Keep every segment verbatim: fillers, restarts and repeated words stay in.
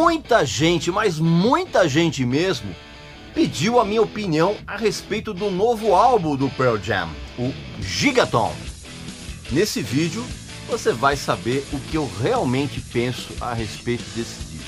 muita gente, mas muita gente mesmo, pediu a minha opinião a respeito do novo álbum do Pearl Jam, o Gigaton. Nesse vídeo você vai saber o que eu realmente penso a respeito desse disco.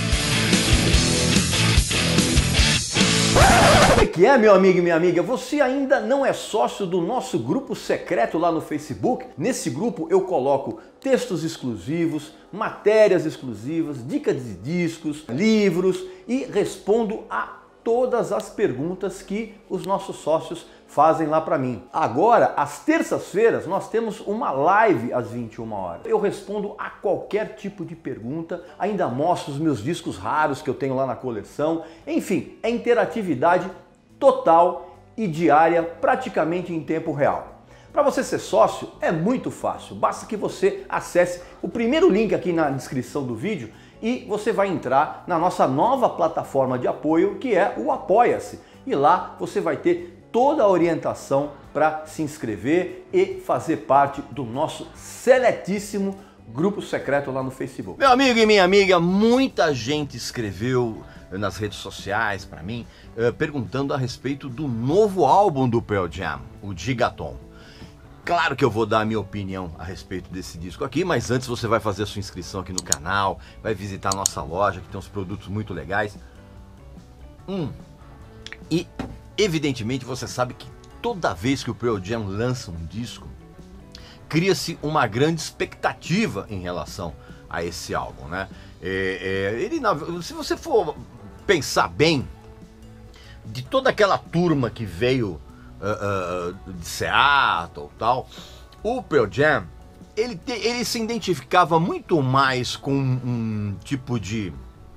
Como é que é, meu amigo e minha amiga? Você ainda não é sócio do nosso grupo secreto lá no Facebook? Nesse grupo eu coloco textos exclusivos, matérias exclusivas, dicas de discos, livros e respondo a todas as perguntas que os nossos sócios fazem lá para mim. Agora, às terças-feiras, nós temos uma live às vinte e uma horas. Eu respondo a qualquer tipo de pergunta, ainda mostro os meus discos raros que eu tenho lá na coleção. Enfim, é interatividade total e diária, praticamente em tempo real. Para você ser sócio é muito fácil, basta que você acesse o primeiro link aqui na descrição do vídeo e você vai entrar na nossa nova plataforma de apoio, que é o Apoia-se. E lá você vai ter toda a orientação para se inscrever e fazer parte do nosso seletíssimo grupo secreto lá no Facebook. Meu amigo e minha amiga, muita gente escreveu nas redes sociais para mim, uh, perguntando a respeito do novo álbum do Pearl Jam, o Gigaton. Claro que eu vou dar a minha opinião a respeito desse disco aqui, mas antes você vai fazer a sua inscrição aqui no canal, vai visitar a nossa loja, que tem uns produtos muito legais. Hum. E, evidentemente, você sabe que toda vez que o Pearl Jam lança um disco, cria-se uma grande expectativa em relação a esse álbum, né? É, é, ele, se você for pensar bem, de toda aquela turma que veio uh, uh, de Seattle e tal, o Pearl Jam, ele, te, ele se identificava muito mais com um tipo de,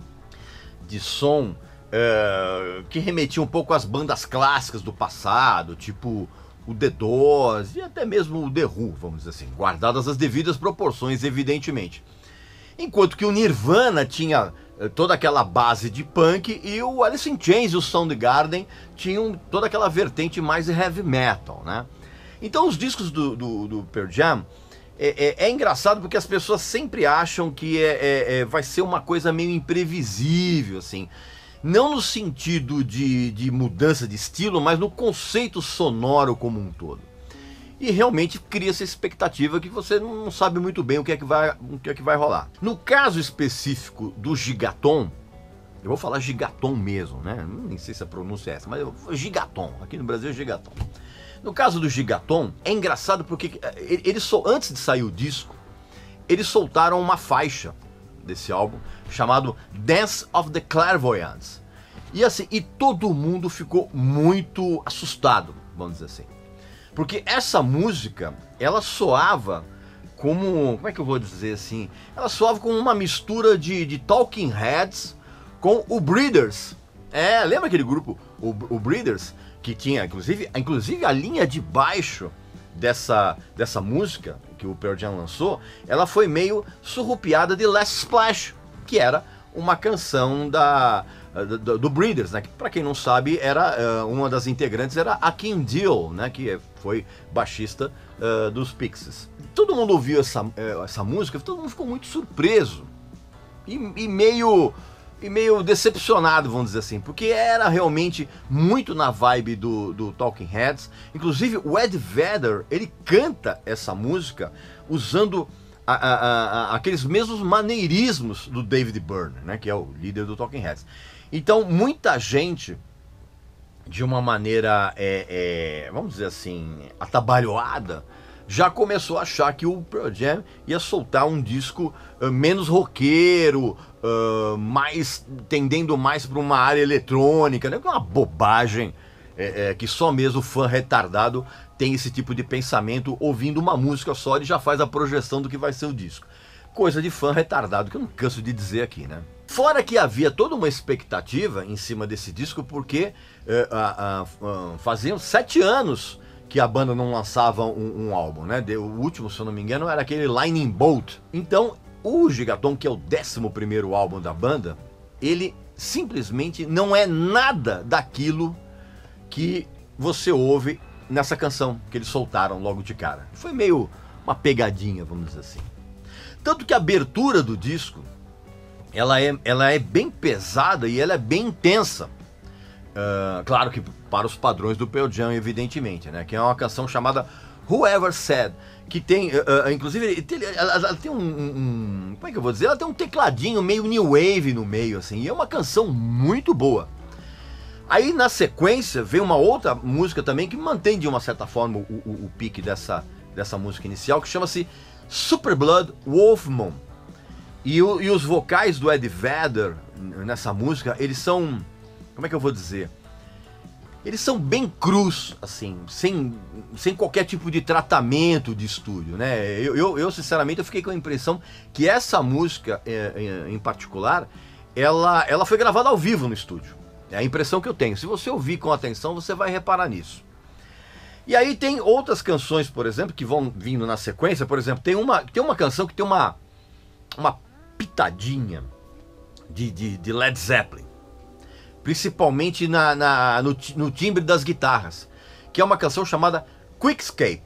de som uh, que remetia um pouco às bandas clássicas do passado, tipo o The Doors e até mesmo o The Who, vamos dizer assim, guardadas as devidas proporções, evidentemente. Enquanto que o Nirvana tinha toda aquela base de punk e o Alice in Chains e o Soundgarden tinham toda aquela vertente mais heavy metal, né? Então os discos do, do, do Pearl Jam é, é, é engraçado porque as pessoas sempre acham que é, é, é, vai ser uma coisa meio imprevisível, assim. Não no sentido de, de mudança de estilo, mas no conceito sonoro como um todo. E realmente cria essa expectativa que você não sabe muito bem o que é que vai, o que é que vai rolar. No caso específico do Gigaton, eu vou falar Gigaton mesmo, né? Nem sei se a pronúncia é essa, mas eu, Gigaton, aqui no Brasil é Gigaton. No caso do Gigaton, é engraçado porque eles, antes de sair o disco, eles soltaram uma faixa desse álbum chamado Dance of the Clairvoyants. E assim, e todo mundo ficou muito assustado, vamos dizer assim. Porque essa música, ela soava como, como é que eu vou dizer assim? Ela soava como uma mistura de, de Talking Heads com o Breeders. É, lembra aquele grupo, o, o Breeders, que tinha, inclusive, inclusive a linha de baixo dessa, dessa música que o Pearl Jam lançou, ela foi meio surrupiada de Last Splash, que era uma canção da... Do, do Breeders, né? Que, pra quem não sabe, era uh, uma das integrantes era a Kim Deal, né? Que foi baixista uh, dos Pixies. Todo mundo ouviu essa, uh, essa música, todo mundo ficou muito surpreso e, e meio e meio decepcionado, vamos dizer assim, porque era realmente muito na vibe do, do Talking Heads. Inclusive o Ed Vedder, ele canta essa música usando A, a, a, aqueles mesmos maneirismos do David Byrne, né, que é o líder do Talking Heads. Então muita gente, de uma maneira, é, é, vamos dizer assim, atabalhoada, já começou a achar que o Pearl Jam ia soltar um disco uh, menos roqueiro, uh, mais, tendendo mais para uma área eletrônica, né, que é uma bobagem. É, é, que só mesmo o fã retardado tem esse tipo de pensamento, ouvindo uma música só, ele já faz a projeção do que vai ser o disco. Coisa de fã retardado, que eu não canso de dizer aqui, né? Fora que havia toda uma expectativa em cima desse disco, porque é, a, a, a, faziam sete anos que a banda não lançava um, um álbum, né? O último, se eu não me engano, era aquele Lightning Bolt. Então, o Gigaton, que é o décimo primeiro álbum da banda, ele simplesmente não é nada daquilo que você ouve nessa canção que eles soltaram logo de cara. Foi meio uma pegadinha, vamos dizer assim. Tanto que a abertura do disco ela é, ela é bem pesada e ela é bem intensa. Uh, claro que para os padrões do Pearl Jam, evidentemente, né? Que é uma canção chamada Whoever Said, que tem, uh, uh, inclusive, ela, ela tem um, um, como é que eu vou dizer? Ela tem um tecladinho meio new wave no meio, assim, e é uma canção muito boa. Aí, na sequência, vem uma outra música também que mantém, de uma certa forma, o, o, o pique dessa, dessa música inicial, que chama-se Super Blood Wolf Moon. E, o, e os vocais do Ed Vedder nessa música, eles são, como é que eu vou dizer? Eles são bem crus, assim, sem, sem qualquer tipo de tratamento de estúdio, né? Eu, eu, eu, sinceramente, eu fiquei com a impressão que essa música, é, é, em particular, ela, ela foi gravada ao vivo no estúdio. É a impressão que eu tenho. Se você ouvir com atenção, você vai reparar nisso. E aí tem outras canções, por exemplo, que vão vindo na sequência. Por exemplo, tem uma, tem uma canção que tem uma, uma pitadinha de, de, de Led Zeppelin. Principalmente na, na, no, no timbre das guitarras. Que é uma canção chamada Quickscape.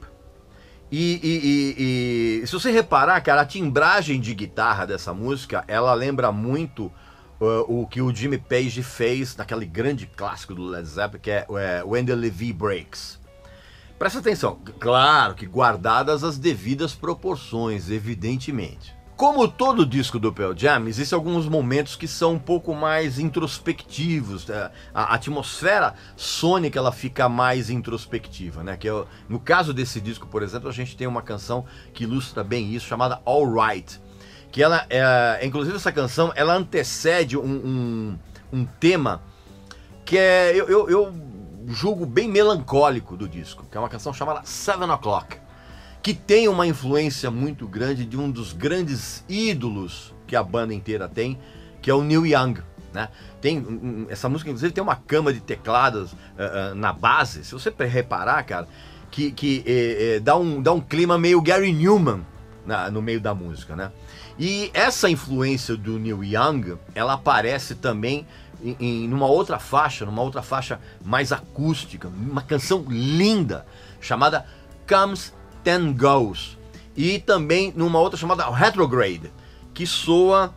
E, e, e, e se você reparar, cara, a timbragem de guitarra dessa música, ela lembra muito uh, o que o Jimmy Page fez naquele grande clássico do Led Zeppelin, que é, é When the Levee Breaks. Presta atenção, claro que guardadas as devidas proporções, evidentemente. Como todo disco do Pearl Jam, existem alguns momentos que são um pouco mais introspectivos. Né? A atmosfera sônica, ela fica mais introspectiva, né? Que é, no caso desse disco, por exemplo, a gente tem uma canção que ilustra bem isso, chamada All Right. Que ela, é, inclusive essa canção, ela antecede um, um, um tema que é, eu, eu, eu julgo bem melancólico do disco, que é uma canção chamada Seven O'Clock. Que tem uma influência muito grande de um dos grandes ídolos que a banda inteira tem, que é o Neil Young, né? Tem, essa música, inclusive, tem uma cama de teclados uh, uh, na base, se você reparar, cara, que, que eh, eh, dá, um, dá um clima meio Gary Newman na, no meio da música, né? E essa influência do Neil Young, ela aparece também em, em numa outra faixa, numa outra faixa mais acústica, uma canção linda, chamada Comes Then Goes, e também numa outra chamada Retrograde, que soa,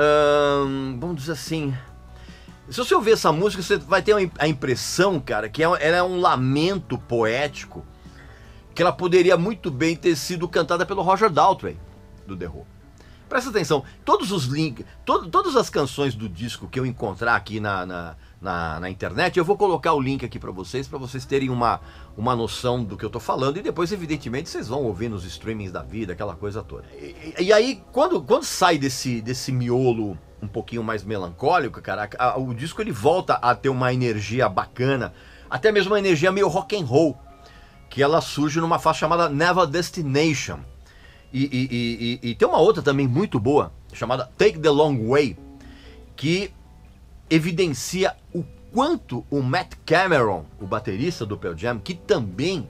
hum, vamos dizer assim, se você ouvir essa música, você vai ter a impressão, cara, que ela é um lamento poético, que ela poderia muito bem ter sido cantada pelo Roger Daltrey, do The Who. Presta atenção, todos os links, to, todas as canções do disco que eu encontrar aqui na, na, na, na internet, eu vou colocar o link aqui para vocês, para vocês terem uma, uma noção do que eu tô falando, e depois, evidentemente, vocês vão ouvir nos streamings da vida, aquela coisa toda. E, e aí, quando, quando sai desse, desse miolo um pouquinho mais melancólico, cara, a, a, o disco ele volta a ter uma energia bacana, até mesmo uma energia meio rock and roll, que ela surge numa faixa chamada Never Destination. E, e, e, e tem uma outra também muito boa, chamada Take the Long Way, que evidencia o quanto o Matt Cameron, o baterista do Pearl Jam, que também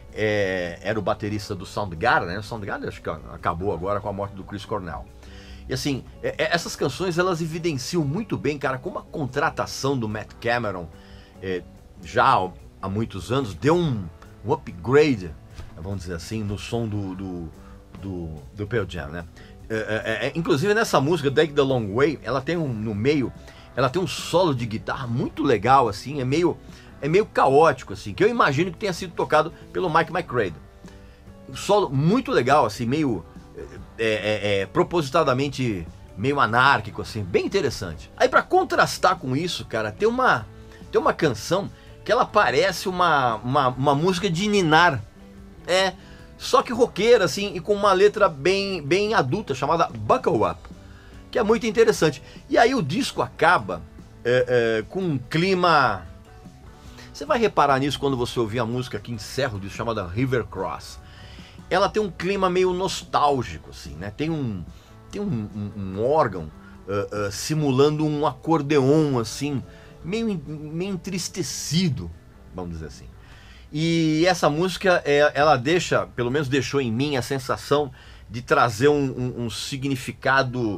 é, era o baterista do Soundgarden, né? O Soundgarden acho que acabou agora com a morte do Chris Cornell. E assim, é, é, essas canções, elas evidenciam muito bem, cara, como a contratação do Matt Cameron, é, já há muitos anos, deu um, um upgrade, vamos dizer assim, no som do... do Do, do Pearl Jam, né? É, é, é, inclusive nessa música Take the Long Way, ela tem um, no meio, ela tem um solo de guitarra muito legal, assim, é meio, é meio caótico, assim, que eu imagino que tenha sido tocado pelo Mike McCready. Um solo muito legal, assim, meio é, é, é, propositadamente meio anárquico, assim, bem interessante. Aí para contrastar com isso, cara, tem uma, tem uma canção que ela parece uma, uma, uma música de ninar. É. Só que roqueira, assim, e com uma letra bem, bem adulta, chamada Buckle Up, que é muito interessante. E aí o disco acaba é, é, com um clima... Você vai reparar nisso quando você ouvir a música que encerra o disco, chamada River Cross. Ela tem um clima meio nostálgico, assim, né? Tem um, tem um, um, um órgão uh, uh, simulando um acordeon, assim, meio, meio entristecido, vamos dizer assim. E essa música, é, ela deixa, pelo menos deixou em mim a sensação de trazer um, um, um significado,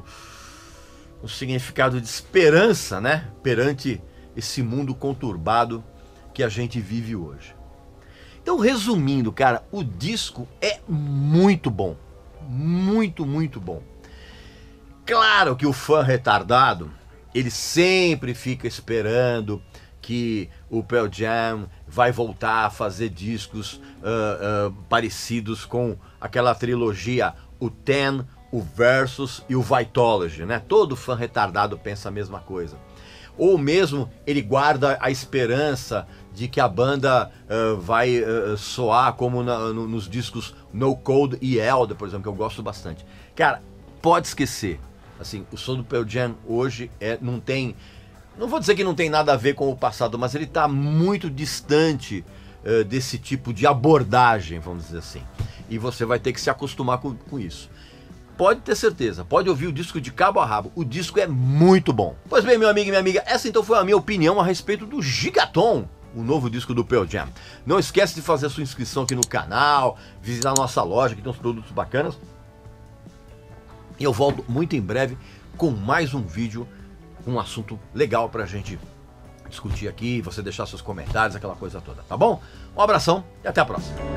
um significado de esperança, né? Perante esse mundo conturbado que a gente vive hoje. Então, resumindo, cara, o disco é muito bom. Muito, muito bom. Claro que o fã retardado, ele sempre fica esperando que o Pearl Jam vai voltar a fazer discos uh, uh, parecidos com aquela trilogia, o Ten, o Versus e o Vitology, né? Todo fã retardado pensa a mesma coisa. Ou mesmo ele guarda a esperança de que a banda uh, vai uh, soar como na, no, nos discos No Code e Elder, por exemplo, que eu gosto bastante. Cara, pode esquecer. Assim, o som do Pearl Jam hoje é, não tem... Não vou dizer que não tem nada a ver com o passado, mas ele está muito distante uh, desse tipo de abordagem, vamos dizer assim. E você vai ter que se acostumar com, com isso. Pode ter certeza, pode ouvir o disco de cabo a rabo, o disco é muito bom. Pois bem, meu amigo e minha amiga, essa então foi a minha opinião a respeito do Gigaton, o novo disco do Pearl Jam. Não esquece de fazer a sua inscrição aqui no canal, visitar a nossa loja que tem uns produtos bacanas. E eu volto muito em breve com mais um vídeo, um assunto legal pra gente discutir aqui, você deixar seus comentários, aquela coisa toda, tá bom? Um abração e até a próxima.